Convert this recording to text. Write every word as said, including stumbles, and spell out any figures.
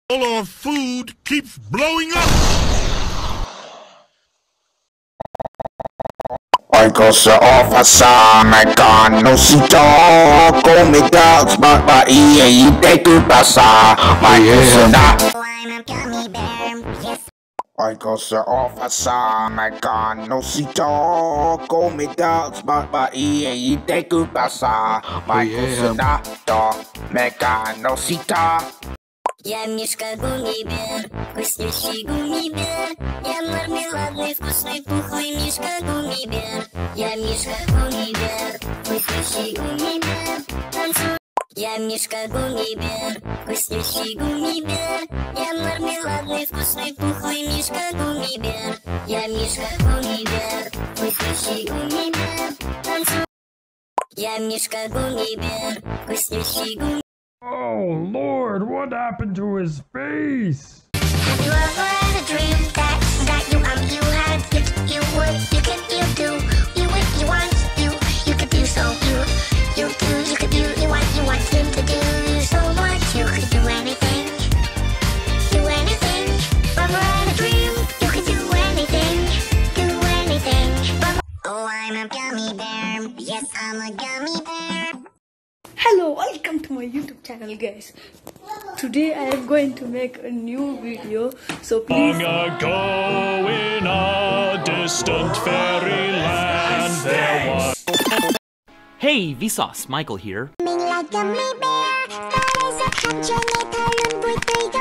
All our food keeps blowing up! Oi cosa ho fatto, ma con non si tocca come dogs, ma ma io e te tu passa, ma cosa da? I'm a gummy bear, yes. Oi cosa ho fatto, ma con non si tocca come dogs, ma ma io e te tu passa, ma cosa da? Ma con non si tocca. Я Мишка гумми-бер, вкуснющий гумми-бер. Я мармеладный, вкусный, пухлый Мишка гумми-бер. Я Мишка гумми-бер, вкуснющий гумми-бер. Танцуй. Я Мишка гумми-бер, вкуснющий гумми-бер. Я мармеладный, вкусный, пухлый Мишка гумми-бер. Я Мишка гумми-бер, вкуснющий гумми-бер. Танцуй. Я Мишка гумми-бер, вкуснющий гумми-бер. Oh Lord, what happened to his face? Have you ever had a dream that, that you, um, you had, you, you would, you could, you do, you would, you want, you, you could do so, you, you do, you could do, you want, you want him to do so much, you could do anything, do anything, ever had a dream, you could do anything, do anything, oh, I'm a gummy bear, yes, I'm a gummy bear. Hello, welcome to my YouTube channel, guys. Today I am going to make a new video, so please. Long ago in a distant fairyland there was. Hey, Vsauce, Michael here. Like gummy bear, there is a country,